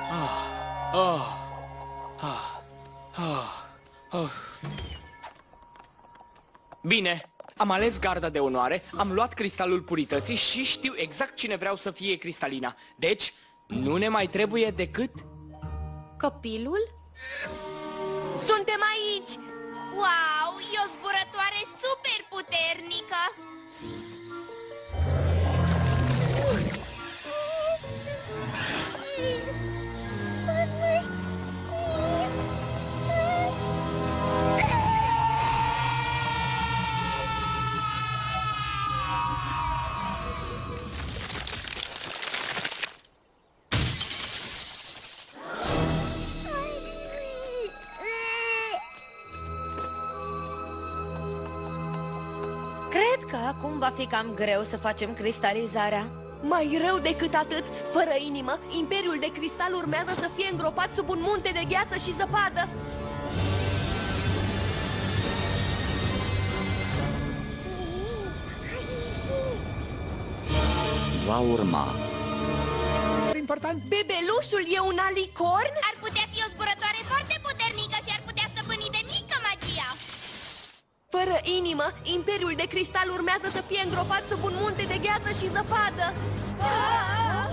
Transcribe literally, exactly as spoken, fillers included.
Ah, ah, ah, ah. Bine, am ales garda de onoare, am luat cristalul purității și știu exact cine vreau să fie Cristalina. Deci, nu ne mai trebuie decât... Copilul? Suntem aici! Wow, e o zburătoare super puternică! Cred că acum va fi cam greu să facem cristalizarea. Mai rău decât atât, fără inimă, Imperiul de Cristal urmează să fie îngropat sub un munte de gheață și zăpadă. Va urma. Important. Bebelușul e un alicorn? Ar putea fi o zburătoare foarte puternică și ar putea stăpâni de mică magia. Fără inimă, Imperiul de Cristal urmează să fie îngropat sub un munte de gheață și zăpadă.